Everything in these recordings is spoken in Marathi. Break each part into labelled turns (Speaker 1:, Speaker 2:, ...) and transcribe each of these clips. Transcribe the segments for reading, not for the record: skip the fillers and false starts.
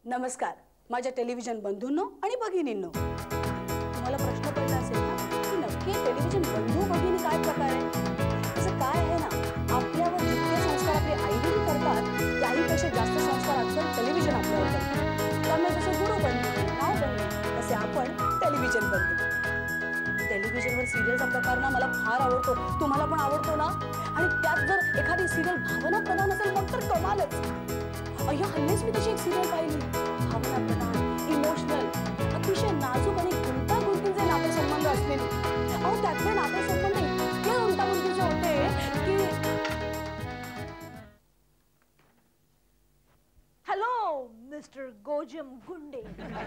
Speaker 1: नमस्कार माझ्या टेलिव्हिजन बंधूंनो आणि भगिनींनो. तुम्हाला प्रश्न पडला असेल ना की नक्की टेलिव्हिजन बंधू भगिनी काय प्रकार आहे. असं काय आहे ना, आपल्यावर जितके संस्कार आपली आईवडील करतात त्याहीपेक्षा जास्त संस्कार आजकाल टेलिव्हिजन आपल्यावर करतात. त्यामुळे जसं गुरु बनणे, नाव बनणे तसे आपण टेलिव्हिजन बनतो. टेलिव्हिजनवर सिरियलचा प्रकार ना मला फार आवडतो. तुम्हाला पण आवडतो ना? आणि त्यात जर एखादी सिरियल भावना प्रधान असेल मग तर कमालच. अय्या हल्लीच मी तशी एक सिरियल पाहिली, भावना प्रधान, इमोशनल, अतिशय नाजूक आणि गुंतागुंतीचे नातेसंबंध असलेले. अहो त्यातले नातेसंबंध इतके गुंतागुंतीचे होते की
Speaker 2: हॅलो मिस्टर गोजम गुंडे.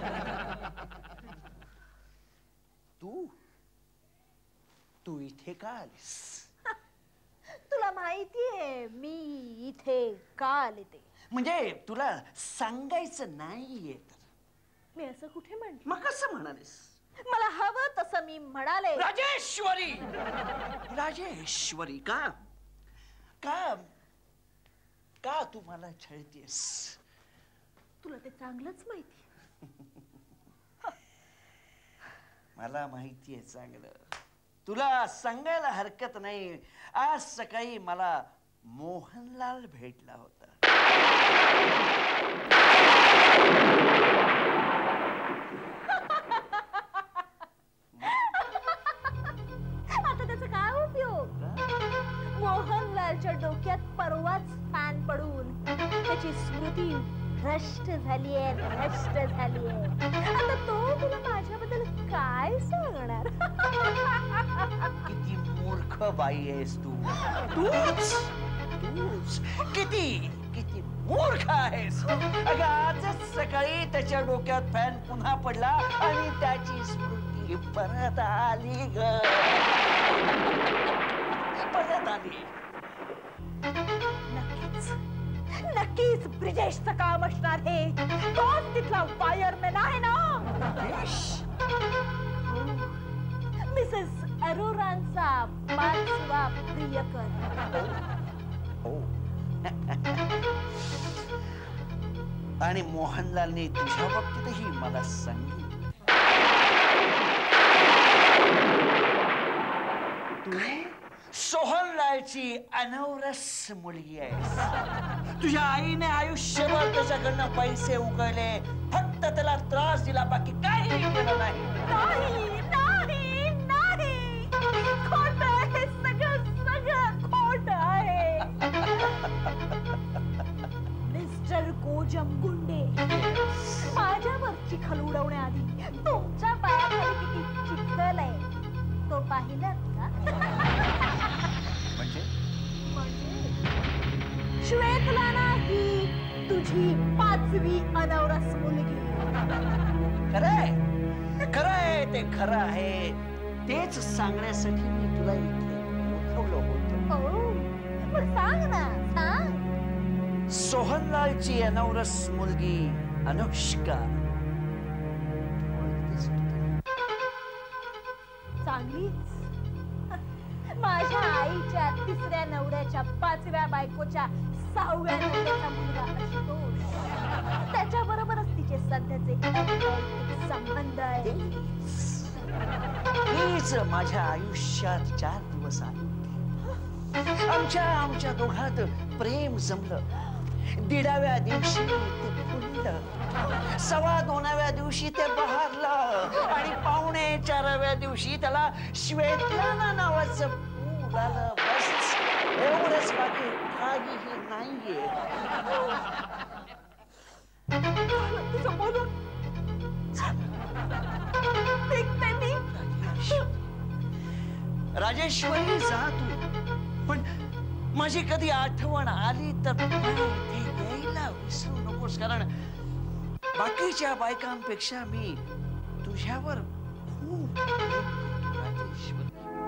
Speaker 3: तू इथे का आलीस?
Speaker 2: तुला माहितीये मी इथे का आले ते?
Speaker 3: म्हणजे तुला सांगायचं नाहीये तर?
Speaker 2: मी असं कुठे म्हटलं?
Speaker 3: मग कसं म्हणालीस?
Speaker 2: मला हवं तसं मी म्हणाले.
Speaker 3: राजेश्वरी, राजेश्वरी का का का तू मला छळतेस?
Speaker 2: तुला ते चांगलंच माहिती.
Speaker 3: मला माहितीये चांगलं. तुला सांगायला हरकत नाही. आज सकाळी मला मोहनलाल भेटला होता.
Speaker 2: आता त्याचा काय उपयोग? मोहनलालच्या डोक्यात परवाच फॅन पडून त्याची स्मृती भ्रष्ट झालीये, भ्रष्ट झालीये. आता तो तुला माझ्याबद्दल काय सांगणार?
Speaker 3: किती मूर्ख बाई आहेस तू. तूच किती किती मूर्ख आहेस. अगं आजच सकाळी त्याच्या डोक्यात फॅन पुन्हा पडला आणि त्याची स्मृती परत आली ग. परत आली.
Speaker 2: नक्कीच ब्रिजेशचं काम असणार हे. तोच तिथला वायरमॅन आहे ना? मिसेस अरोरांचा 5वा प्रियकर.
Speaker 3: आणि मोहनलालने तुझ्या बाबतीतही मला सांगितलं. तू सोहनलालची अनवरस मुलगी आहेस. तुझ्या आईने आयुष्यभर त्याच्याकडनं पैसे उकळले, फक्त त्याला त्रास दिला, बाकी काही केलं नाही.
Speaker 2: नाही नाही नाही, खोट आहे सगळं, सगळं खोट आहे. मिस्टर गोजम गुंडे, माझ्यावर चिखल उडवण्याआधी तुमच्या पायाखाली किती चिखल आहे तो पाहिलात का?
Speaker 3: म्हणजे
Speaker 2: श्वेतला नाही, तुझी 5वी अनवरस मुलगी.
Speaker 3: खरंय, खरंय, ते खरं आहे. तेच सांगण्यासाठी मी तुला इथे बोलवलं होतं.
Speaker 2: मग सांग ना, सांग.
Speaker 3: सोहनलालची अनवरस मुलगी अनुष्का.
Speaker 2: चांगलीच. माझ्या आईच्या 3ऱ्या नवऱ्याच्या 5व्या बायकोच्या 6व्या नवऱ्याचा मुलगा आशुतोष. त्याच्या बरोबरच तिचे सध्याचे संबंध आहेत.
Speaker 3: हीच माझ्या आयुष्यात 4 दिवस आले. आमच्या दोघात प्रेम जमलं. 1.5व्या दिवशी ते फुललं, 2.25व्या दिवशी ते बहरलं आणि 3.25व्या दिवशी त्याला श्वेतलाना नावाचं फूल आलं. बस एवढंच, बाकी काहीही नाहीये.
Speaker 2: तुझं बोलून
Speaker 3: राजेश्वरी जा तू, पण माझी कधी आठवण आली तर इथे यायला विसरू नकोस. कारण बाकीच्या बायकांपेक्षा मी तुझ्यावर खूप राजेश्वर.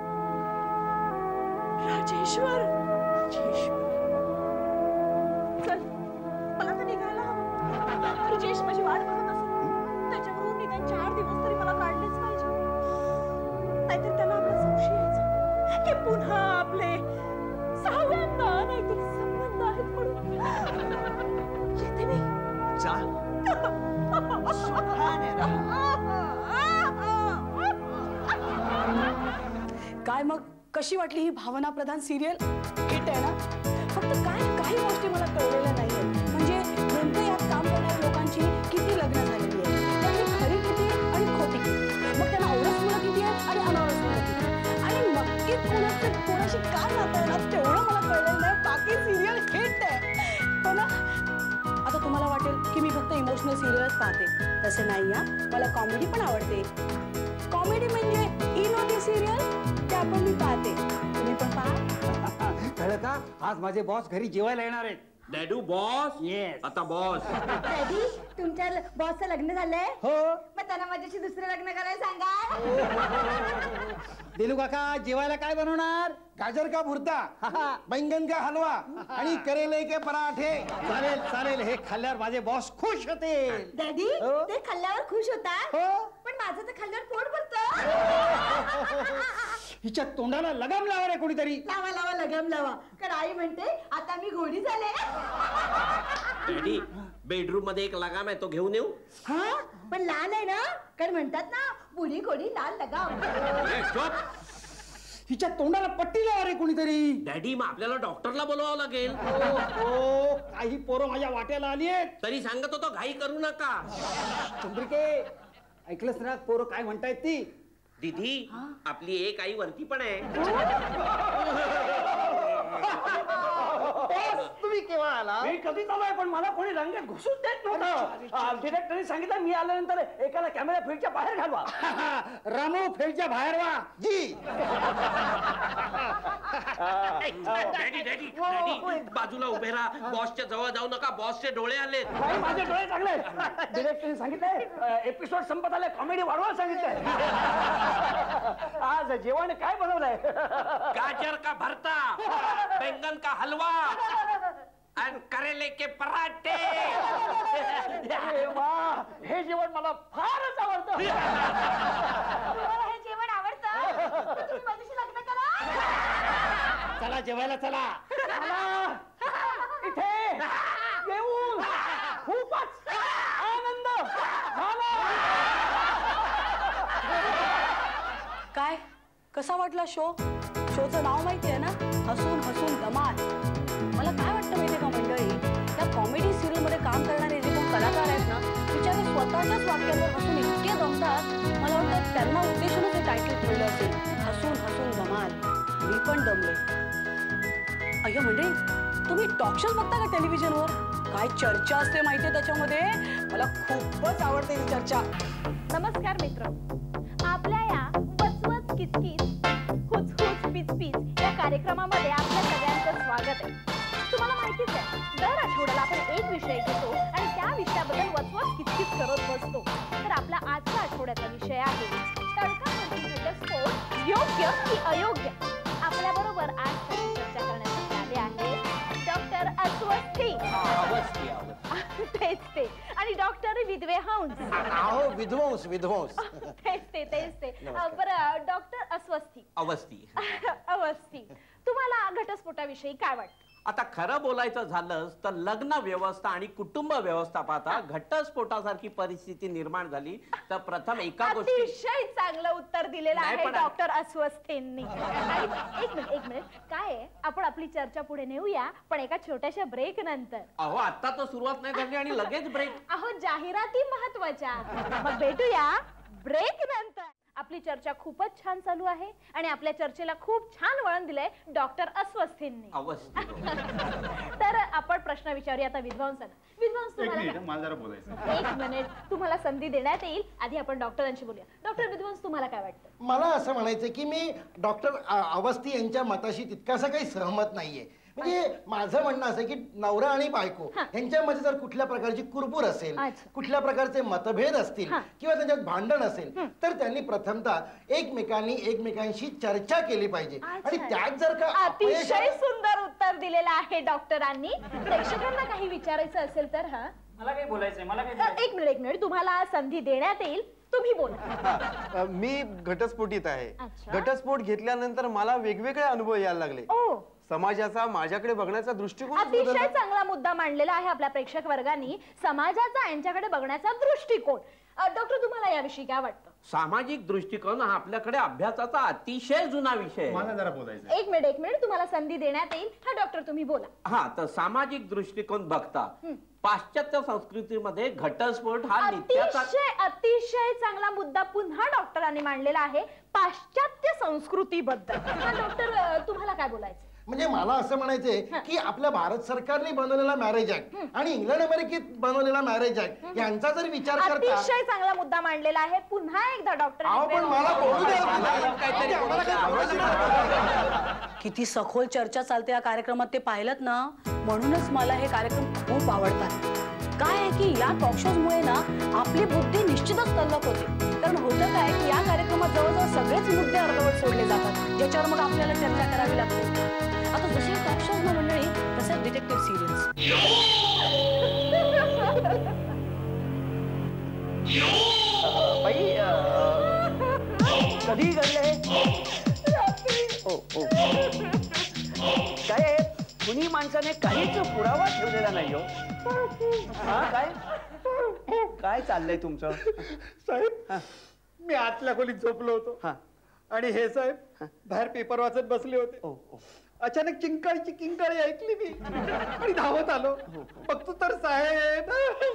Speaker 2: चल, मला तर निघायला हवं. ब्रिजेश माझी वाट बघत असेल, त्याच्याबरोबर निदान 4 दिवस तरी मला काढलेच पाहिजे. नाहीतर त्याला आपला संशय यायचा की पुन्हा आपले 6व्यांदा नाहीतरी संबंध आहेत म्हणून. येते मी.
Speaker 3: जा. सुखाने राहा.
Speaker 1: काय मग कशी वाटली ही भावना प्रधान सिरियल? हिट आहे ना? फक्त काही गोष्टी मला कळलेल्या नाहीये. म्हणजे नेमकं यात काम करणाऱ्या लोकांची किती लग्न झालेली आहेत, त्यांची खरी किती आणि खोटी किती, मग त्यांना औरस मुलं किती आहेत आणि अनौरस मुलं किती, आणि नक्की कोणाशी काय नातं आहे ना, तेवढं मला कळलेलं नाही. बाकी सिरियल हिट आहे. हो ना? आता तुम्हाला वाटेल की मी फक्त इमोशनल सिरियलच पाहते. तसं नाही हा, मला कॉमेडी पण आवडते. कॉमेडी म्हणजे इनोदी सिरियल ते आपण मी पाहते. तुम्ही पण पहा.
Speaker 4: कळलं का? आज माझे बॉस घरी जेवायला येणार आहेत.
Speaker 5: डॅडू बॉस.
Speaker 4: Yes.
Speaker 5: आता बॉस.
Speaker 2: डॅडी तुमच्या बॉसचं लग्न झालंय?
Speaker 4: हो.
Speaker 2: मग त्यांना माझ्याशी दुसरं लग्न करायला सांगा.
Speaker 4: दिलू काका जेवायला काय बनवणार?
Speaker 6: गाजर का भुर्ता, बैंगन का हलवा आणि करेले के पराठे.
Speaker 4: चालेल चालेल, हे खाल्ल्यावर माझे बॉस खुश होतील.
Speaker 2: डॅडी
Speaker 4: हो?
Speaker 2: ते खाल्ल्यावर खुश होतात,
Speaker 4: हो.
Speaker 2: पण माझं तर खाल्ल्यावर पोट भरतं.
Speaker 4: हिच्या तोंडाला लगाम लावा रे कोणीतरी.
Speaker 2: लावा लावा लगाम लावा, कारण आई म्हणते आता मी घोडी झाले.
Speaker 5: डॅडी बेडरूम मध्ये एक लगाम आहे, तो घेऊन येऊ?
Speaker 2: हा पण लाल आहे ना, कारण म्हणतात ना बुढी घोडी लाल लगाम.
Speaker 4: हिच्या तोंडाला पट्टी लावा रे कोणीतरी.
Speaker 5: डॅडी मग आपल्याला डॉक्टरला बोलवावं लागेल.
Speaker 4: ओ, काही पोरं माझ्या वाट्याला आली आहेत.
Speaker 5: तरी सांगत होतो घाई करू नका.
Speaker 4: चंद्रिके ऐकलंस ना पोरं काय म्हणतायत ती?
Speaker 5: दीदी आपली एक आई वरती पण आहे.
Speaker 4: तुम्ही केव्हा आला?
Speaker 7: मी कधीच आलोय, पण मला कोणी रंगेत घुसूच देत नव्हतं. डिरेक्टरने सांगितलं मी आल्यानंतर एकाला कॅमेरा फील्डच्या बाहेर घालवा.
Speaker 4: रामू फेडच्या बाहेर वा.
Speaker 6: जी
Speaker 5: डॅडी डॅडी डॅडी बाजूला उभे राहा. बॉसच्या जवळ जाऊ नका, बॉसचे डोळे आले.
Speaker 7: बाई, माझे डोळे चांगले. डिरेक्टरने सांगितलंय एपिसोड संपत आले, कॉमेडी वाढवायला सांगितलंय. आज जेवण काय बनवलंय?
Speaker 5: गाजर का भरता, बैंगन का हलवा आणि करेले के पराठे.
Speaker 7: अरे वा, हे जेवण मला फारच आवडतं.
Speaker 2: तुम्हाला हे जेवण आवडतं, तर तुम्ही माझ्याशी लग्न करा.
Speaker 4: चला जेवायला चला.
Speaker 7: मला इथे येऊन खूपच आनंद झाला.
Speaker 1: काय कसा वाटला शो? शोचं नाव माहिती आहे ना, हसून हसून धमाल. मला काय वाटतं माहितीये का मंडळी, त्या कॉमेडी सिरियल मध्ये काम करणारे जे कोण कलाकार आहेत ना, बिचारे स्वतःच्याच वाक्यांवर हसून इतके दमतात. मला वाटतं त्यांना उद्देशूनच हे टायटल ठेवलं असेल, हसून हसून धमाल. मी पण दमले. अय्या मंडळी, तुम्ही टॉक शोज बघता का टेलिव्हिजनवर? काय चर्चा असते माहितीये त्याच्यामध्ये. मला खूपच आवडते ही चर्चा.
Speaker 2: नमस्कार मित्र, आपल्या या वचवच किचकिच हुचहुच पिचपिच या कार्यक्रमामध्ये आपल्या सगळ्यांचं स्वागत आहे. तुम्हाला माहितीच आहे, दर आठवड्याला आपण एक विषय घेतो आणि त्या विषयाबद्दल वचवच किचकिच करत बसतो. तर आपला आजचा आठवड्याचा विषय आहे तडकाफडकी घटस्फोट, योग्य की अयोग्य. आपल्या बरोबर आज चर्चा करण्यासाठी आले आहेत डॉक्टर अस्वस्थी. तेच ते, आणि डॉक्टर विधवे हंस.
Speaker 6: अहो विध्वंस विध्वंस.
Speaker 2: तेच ते. बरं डॉक्टर अस्वस्थी.
Speaker 5: अवस्थी.
Speaker 2: अवस्थी, तुम्हाला घटस्फोटाविषयी काय वाटतं?
Speaker 5: आता खरं बोलायचं झालं तर लग्न व्यवस्था आणि कुटुंब व्यवस्था पाहता घटस्फोटासारखी परिस्थिती निर्माण झाली तर प्रथम एका गोष्टी.
Speaker 2: अतिशय चांगलं उत्तर दिलेलं
Speaker 5: नाही,
Speaker 2: आहे
Speaker 5: पण-
Speaker 2: डॉक्टर अस्वस्थींनी. आणि एक मिनिट काय आहे, आपण आपली चर्चा पुढे नेऊया, पण एका छोट्याशा ब्रेक नंतर.
Speaker 5: अहो आता तर सुरुवात नाही झाली आणि लगेच ब्रेक.
Speaker 2: अहो जाहिराती महत्वाच्या. मग भेटूया ब्रेक नंतर. आपली चर्चा खूपच छान चालू आहे आणि आपल्या चर्चेला खूप छान वळण दिलंय डॉक्टर अस्वस्थींनी.
Speaker 5: अवस्थी.
Speaker 2: तर आपण प्रश्न विचारूया आता विद्वांसांना. विद्वांस तुम्हाला
Speaker 8: मला जरा बोलायचं.
Speaker 2: एक मिनिट, तुम्हाला संधी देण्यात येईल. आधी आपण डॉक्टरांशी बोलूया. डॉक्टर विद्वांस, तुम्हाला काय वाटतं?
Speaker 6: मला असं म्हणायचं की मी डॉक्टर अवस्थी यांच्या मताशी तितकासा काही सहमत नाहीये. म्हणजे माझं म्हणणं असं की नवरा आणि बायको यांच्यामध्ये जर कुठल्या प्रकारची कुरबूर असेल,
Speaker 2: अच्छा.
Speaker 6: कुठल्या प्रकारचे मतभेद असतील किंवा त्यांच्यात भांडण असेल, तर त्यांनी प्रथमतः एकमेकांशी चर्चा केली पाहिजे. आणि त्यात जर का
Speaker 2: अतिशय सुंदर उत्तर दिलेलं आहे डॉक्टरांनी. प्रेक्षकांना काही विचारायचं असेल तर. हा
Speaker 7: मला काही बोलायचंय, मला काही
Speaker 2: एक मिनिट, तुम्हाला संधी देण्यात येईल, तुम्ही बोला.
Speaker 8: मी घटस्फोटीत आहे.
Speaker 2: अच्छा.
Speaker 8: घटस्फोट घेतल्यानंतर मला वेगवेगळे अनुभव यायला लागले.
Speaker 2: ओ
Speaker 8: समाजाचा माझ्याकडे बघण्याचा दृष्टिकोन
Speaker 2: अतिशय चांगला मुद्दा मांडलेला आहे आपल्या प्रेक्षक वर्गाने, समाजाचा यांच्याकडे बघण्याचा दृष्टिकोन. डॉक्टर, तुम्हाला याविषयी काय वाटतं?
Speaker 5: सामाजिक दृष्टिकोन हा आपल्याकडे अभ्यासाचा अतिशय जुना विषय आहे.
Speaker 8: मला जरा बोलायचं.
Speaker 2: एक मिनिट तुम्हाला संधी देण्यात येईल. हा डॉक्टर तुम्ही बोला.
Speaker 5: हा, तर सामाजिक दृष्टिकोन बघता पाश्चात्य संस्कृतीमध्ये घटस्फोट हा नित्याचा
Speaker 2: अतिशय चांगला मुद्दा पुन्हा डॉक्टरांनी मांडलेला आहे पाश्चात्य संस्कृतीबद्दल. डॉक्टर, तुम्हाला काय बोलायचं?
Speaker 6: म्हणजे मला असं म्हणायचंय की आपल्या भारत सरकारने बनवलेला मॅरेज ऍक्ट आणि इंग्लंड अमेरिकेत बनवलेला मॅरेज ऍक्ट यांचा जर विचार करता.
Speaker 2: अतिशय चांगला मुद्दा मांडलेला आहे पुन्हा एकदा डॉक्टर.
Speaker 6: पण मला बोलू द्या.
Speaker 1: किती सखोल चर्चा चालते या कार्यक्रमात ते पाहिलं ना, म्हणूनच मला हे कार्यक्रम खूप आवडतात. काय आहे की या टॉक शोज मुळे ना आपली बुद्धी निश्चितच तल्लख होते. कारण होतं काय की या कार्यक्रमात जवळजवळ सगळेच मुद्दे अर्धवट सोडले जातात, ज्याच्यावर मग आपल्याला चर्चा करावी लागते. आता जसे टॉक शोज ना मंडळी, तसे डिटेक्टिव्ह सिरियल्स.
Speaker 7: बाई, कधी घडले? काय कुणी माणसाने काहीच पुरावा ठेवलेला नाही हो. काय चाललंय तुमचं?
Speaker 4: साहेब, मी आतल्या खोलीत झोपलो होतो आणि हे साहेब बाहेर पेपर वाचत बसले होते. अचानक चिंकाळीची किंकाळी ऐकली मी आणि धावत आलो. बघतो तर साहेब.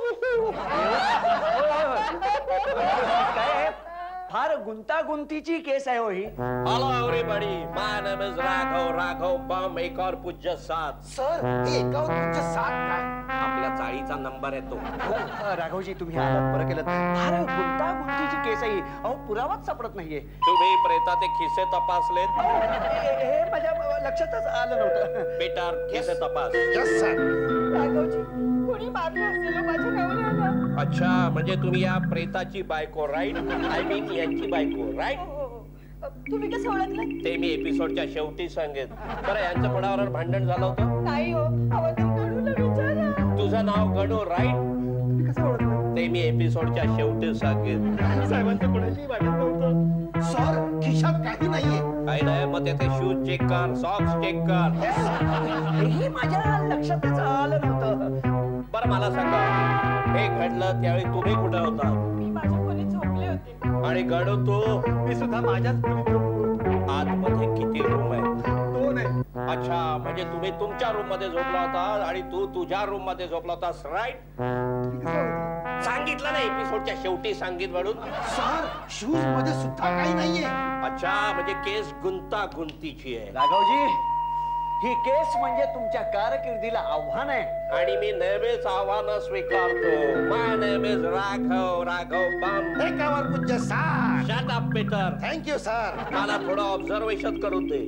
Speaker 7: काय फार गुंतागुंतीची केस आहे हो ही.
Speaker 5: Hello everybody, my name is Raghav बम, एक और पूज्य 7.
Speaker 6: सर, हे एकावर तुमचे 7 काय?
Speaker 5: आपल्या चाळीचा नंबर आहे तो.
Speaker 7: राघवजी, तुम्ही आलात, बरं केलं. फार गुंतागुंतीची केस आहे ही. अहो, पुरावाच सापडत नाहीये.
Speaker 5: तुम्ही प्रेताचे खिसे तपासलेत?
Speaker 7: हे माझ्या लक्षातच आलं नव्हतं.
Speaker 5: बेटर खिसे तपास.
Speaker 6: Yes sir.
Speaker 2: राघवजी, कोणी मारलं असेल माझ्या नवऱ्याला.
Speaker 5: अच्छा, म्हणजे तुम्ही या प्रेताची बायको, राईट? आय मीन यांची बायको, राईट?
Speaker 2: तुम्ही कसं ओळखलं?
Speaker 5: ते मी एपिसोडच्या शेवटी सांगेन. बरं, यांचं कोणावर भांडण झालं होतं?
Speaker 2: नाही हो, गणूला विचारा.
Speaker 5: तुझं नाव गणू, राईट?
Speaker 4: कसं ओळखलं?
Speaker 5: ते मी एपिसोडच्या शेवटी सांगेन.
Speaker 4: साहेबांचं कोणाशी वाटत नव्हतं.
Speaker 6: सर, खिशात काही नाहीये.
Speaker 5: काही नाही, मग ते शूज चेक कर, सॉक्स चेक कर.
Speaker 7: हे माझ्या लक्षातच आलं नव्हतं.
Speaker 5: बरं, मला सांगा, हे घडलं त्यावेळी तुम्ही कुठे होता?
Speaker 2: मी माझ्या खोलीत झोपले होते.
Speaker 5: आणि गणू तू?
Speaker 4: मी सुद्धा माझ्याच खोलीत झोपलो.
Speaker 5: आतमध्ये किती रूम आहेत?
Speaker 4: 2 आहे.
Speaker 5: अच्छा, म्हणजे तुम्ही तुमच्या रूम मध्ये झोपला होता आणि तू तुझ्या रूम मध्ये झोपला होतास, राईट? सांगितलं ना एपिसोडच्या शेवटी सांगित म्हणून.
Speaker 6: सर, शूज मध्ये सुद्धा काही नाहीये.
Speaker 5: अच्छा, म्हणजे केस गुंतागुंतीची आहे.
Speaker 7: राघवजी, ही केस म्हणजे तुमच्या कारकिर्दीला आव्हान आहे.
Speaker 5: आणि मी नेहमीच आव्हानं स्वीकारतो. My name is Raghav Bam,
Speaker 6: एकावर पूज्य 7.
Speaker 5: Shut up Peter.
Speaker 6: Thank you sir.
Speaker 5: मला थोडं ऑब्झर्वेशन करून दे.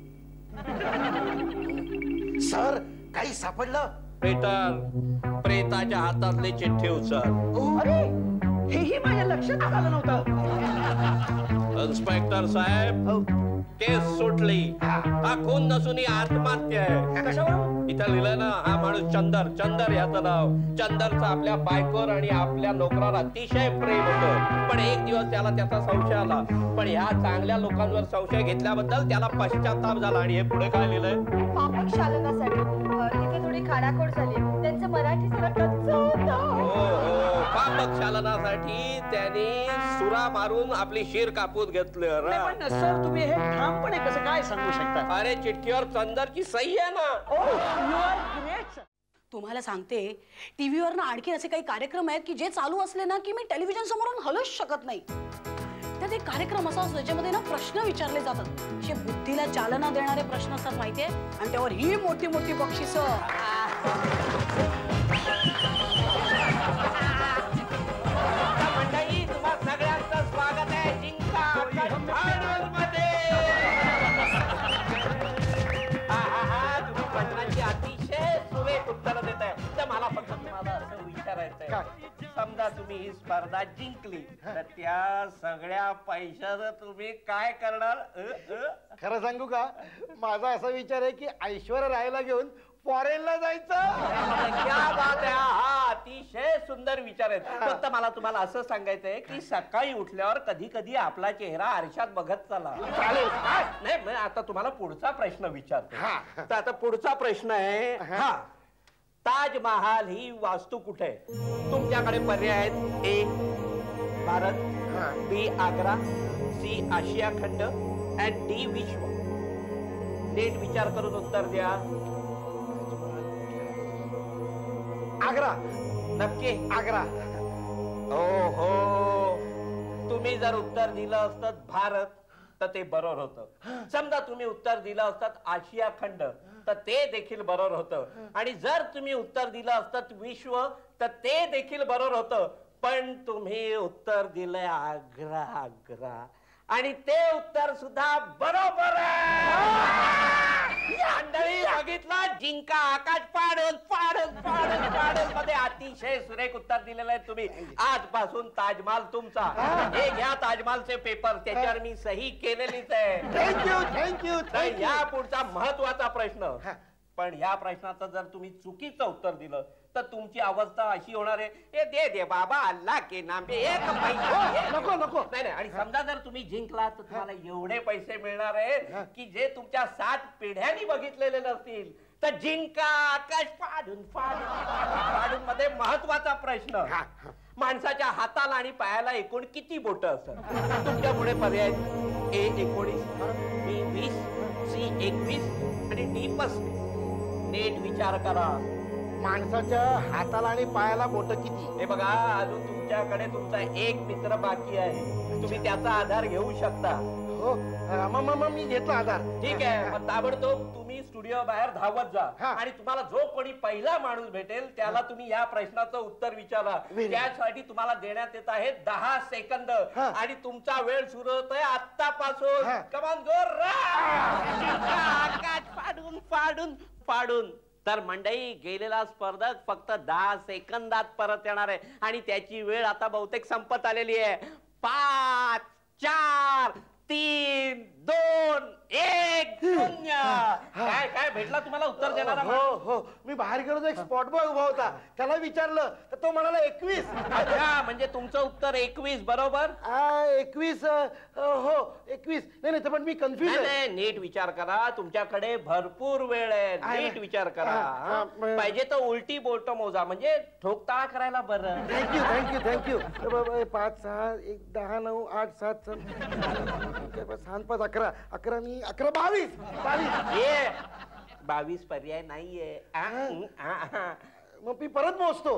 Speaker 6: सर, काही सापडलं?
Speaker 5: पीटर, प्रेताच्या हातातली चिठ्ठी उचल.
Speaker 7: अरे, हेही माझ्या लक्षात आलं नव्हतं.
Speaker 5: इन्स्पेक्टर साहेब, केस सुटली. हा खून नसून ही आत्महत्या आहे.
Speaker 7: कशावर?
Speaker 5: इथं लिहिलंय ना, हा माणूस चंदर याचं नाव. चंदरचं आपल्या बायकोवर आणि आपल्या नोकरावर अतिशय प्रेम होतं. पण एक दिवस त्याला त्याचा संशय आला. पण ह्या चांगल्या लोकांवर संशय घेतल्याबद्दल त्याला पश्चाताप झाला. आणि हे पुढे काय लिहिलंय?
Speaker 2: पापक शालनासाठी तिथे थोडी खाडाखोड झाली. त्यांचं मराठी जरा कच्चं होतं.
Speaker 5: हो, पापक शालनासाठी त्यांनी सुरा मारून आपली शीर कापून घेतलं.
Speaker 7: पण सर, तुम्ही हे ठामपणे कसं काय सांगू शकता?
Speaker 5: अरे, चिठ्ठीवर चंदरची सही आहे ना.
Speaker 7: You are great.
Speaker 1: तुम्हाला सांगते, टीव्हीवर ना आणखी असे काही कार्यक्रम आहेत की जे चालू असले ना की मी टेलिव्हिजन समोरून हलूच शकत नाही. त्यात एक कार्यक्रम असा असतो ज्याच्यामध्ये ना प्रश्न विचारले जातात. जे बुद्धीला चालना देणारे प्रश्न असतात माहितीये, आणि त्यावर ही मोठी मोठी बक्षिसं.
Speaker 5: मंडळी, तुम्हा सगळ्यांचं स्वागत आहे जिंका मध्ये. तुम्ही प्रश्नांची अतिशय सुरेख उत्तरं देत आहे. तर मला फक्त तुम्हाला असं विचारायचंय, समजा तुम्ही ही स्पर्धा जिंकली तर त्या सगळ्या पैशाचं तुम्ही काय करणार?
Speaker 6: खरं सांगू का, माझा असा विचार आहे की ऐश्वर्या रायला घेऊन फॉरेनला जायचं.
Speaker 5: क्या बात आहे. हा अतिशय सुंदर विचार आहेत. फक्त मला तुम्हाला असं सांगायचंय की सकाळी उठल्यावर कधी कधी आपला चेहरा आरशात बघत चला.
Speaker 6: चालेल.
Speaker 5: नाही आता तुम्हाला पुढचा प्रश्न विचारतो. तर आता पुढचा प्रश्न आहे, हा ताजमहाल ही वास्तू कुठे आहे? तुमच्याकडे पर्याय आहेत. A Bharat, B Agra, C आशिया खंड अँड डी विश्व. नीट विचार करून उत्तर द्या.
Speaker 6: आग्रा.
Speaker 5: नक्की
Speaker 6: आग्रा.
Speaker 5: हो हो, तुम्ही जर उत्तर दिलं असतं भारत तर ते बरोबर होतं. समजा तुम्ही उत्तर दिलं असतात आशिया खंड तर ते देखील बरोबर होतं. आणि जर तुम्ही उत्तर दिलं असतं विश्व तर ते देखील बरोबर होतं. पण तुम्ही उत्तर दिलंय आग्रा. आग्रा आणि ते उत्तर सुद्धा बरोबर आहे. मंडळी बघितलं, जिंका आकाश पाडून पाडून पाडून पाडून मध्ये अतिशय सुरेख उत्तर दिलेलं आहे तुम्ही. आजपासून ताजमहाल तुमचा. हे घ्या ताजमहालचे पेपर, त्याच्यावर मी सही केलेलीच आहे.
Speaker 6: Thank you thank you.
Speaker 5: या पुढचा महत्वाचा प्रश्न. पण या प्रश्नाचं जर तुम्ही चुकीचं उत्तर दिलं तर तुमची अवस्था अशी होणार आहे, ए दे दे बाबा अल्लाह के नाम पे एक पैसा.
Speaker 6: नको नको.
Speaker 5: नाही आणि समजा जर तुम्ही जिंकलात तर तुम्हाला एवढे पैसे मिळणार आहेत की जे तुमच्या 7 पिढ्यांनी बघितलेले नसतील. तर जिंका आकाश पाडून पाडून मध्ये महत्वाचा प्रश्न. माणसाच्या हाताला आणि पायाला एकूण किती बोट असतात? तुमच्या पुढे पर्याय ए 19, बी 20, सी 21 आणि डी 35. नीट विचार करा.
Speaker 6: माणसाच्या हाताला आणि पायाला बोट किती?
Speaker 5: हे बघा, अजून तुमच्याकडे तुमचा एक मित्र बाकी आहे. तुम्ही त्याचा आधार घेऊ शकता.
Speaker 6: हो मी घेतला आधार.
Speaker 5: ठीक आहे, मग ताबडतोब तुम्ही स्टुडिओ बाहेर धावत जा आणि तुम्हाला जो कोणी पहिला माणूस भेटेल त्याला तुम्ही या प्रश्नाचं उत्तर विचारा. त्यासाठी तुम्हाला देण्यात येत आहे 10 सेकंद आणि तुमचा वेळ सुरू होतोय आत्तापासून. कमान जोर. आकाश पाडून पाडून पाडून. तर मंडळी, गेलेला स्पर्धक फक्त 10 सेकंदात परत येणार आहे आणि त्याची वेळ आता बहुतेक संपत आलेली आहे. 5, 4, 3, 2, 1, 0. काय काय भेटला तुम्हाला उत्तर देणारा?
Speaker 6: हो हो, मी बाहेर गेलो एक स्पॉट बॉय उभा होता, त्याला विचारलं तर तो म्हणाला 21.
Speaker 5: अच्छा, म्हणजे तुमचं उत्तर 21 बरोबर?
Speaker 6: 21. हो 21. नाही पण मी कन्फ्युज आहे.
Speaker 5: नीट विचार करा, तुमच्याकडे भरपूर वेळ आहे. नीट विचार करा. पाहिजे तर उलटी बोट मोजा, म्हणजे ठोकताळा करायला बरं.
Speaker 6: Thank you thank you thank you. 5, 6, 1, 10, 9, 8, 7, 7, 5, 11, 11, 11, 22.
Speaker 5: 22 पर्याय नाहीये.
Speaker 6: मग मी परत मोजतो.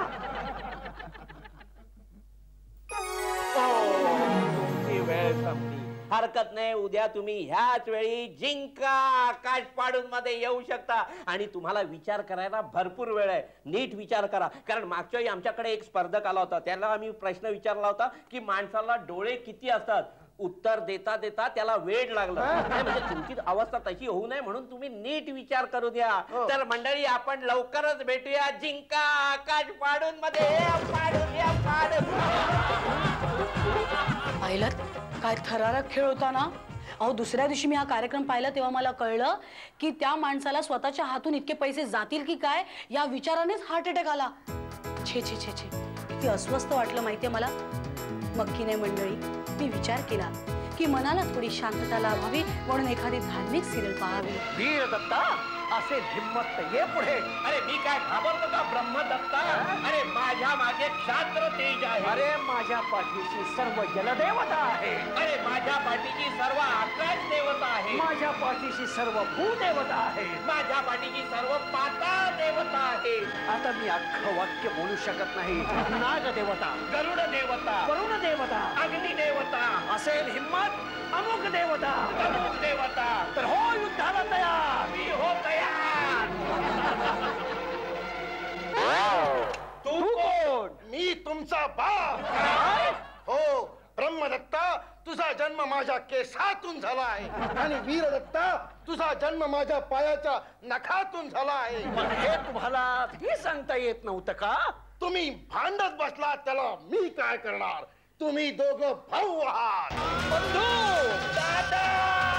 Speaker 5: तुमची वेळ संपली. हरकत नाही, उद्या तुम्ही ह्याच वेळी जिंका आकाश पाडून मध्ये येऊ शकता आणि तुम्हाला विचार करायला भरपूर वेळ आहे. नीट विचार करा, कारण मागच्या वेळी आमच्याकडे एक स्पर्धक आला होता. त्याला आम्ही प्रश्न विचारला होता की माणसाला डोळे किती असतात. उत्तर देता देता त्याला वेळ लागला. म्हणजे तुमची अवस्था तशी होऊ नये म्हणून तुम्ही नीट विचार करू द्या. तर मंडळी, आपण लवकरच भेटूया जिंका आकाश पाडून मध्ये.
Speaker 1: पाहिलं काय थरारक खेळ होता ना. अहो, दुसऱ्या दिवशी मी हा कार्यक्रम पाहिला तेव्हा मला कळलं की त्या माणसाला स्वतःच्या हातून इतके पैसे जातील की काय या विचारानेच हार्ट अटॅक आला. छे छे छे छे, किती अस्वस्थ वाटलं माहितीये मला. मग की नाही मंडळी, मी विचार केला की मनाला थोडी शांतता लाभावी म्हणून एखादी धार्मिक सिरियल पाहावी.
Speaker 7: वीर दत्ता असे हिम्मत ये पुढे.
Speaker 5: अरे मी काय घाबरतो का ब्रह्मदत्ता? अरे माझ्या मागे क्षात्र तेज आहे.
Speaker 7: अरे माझ्या पाठीशी सर्व जलदेवता आहे.
Speaker 5: अरे माझ्या पाठीची सर्व आकाश देवता आहे.
Speaker 7: माझ्या पाठीशी सर्व भूदेवता आहे.
Speaker 5: माझ्या पाठीची सर्व पाताळ देवता आहे.
Speaker 7: आता मी अख्खं वाक्य बोलू शकत नाही. नाग देवता,
Speaker 5: गरुड देवता,
Speaker 7: वरुण देवता,
Speaker 5: अग्नी देवता,
Speaker 7: असेल हिम्मत अमुक देवता,
Speaker 5: अमुक देवता.
Speaker 7: तर हो युद्धाला तयार.
Speaker 5: मी हो तयार.
Speaker 6: तू कोण? मी तुमचा बाप. हो ब्रह्मदत्ता, तुझा जन्म माझ्या केसातून झाला आहे आणि वीरदत्ता, तुझा जन्म माझ्या पायाच्या नखातून झाला आहे.
Speaker 7: पण हे तुम्हाला हे सांगता येत नव्हतं का?
Speaker 6: तुम्ही भांडत बसलात, त्याला मी काय करणार? तुम्ही दोघं भाऊ आहात.
Speaker 5: बंधू दादा.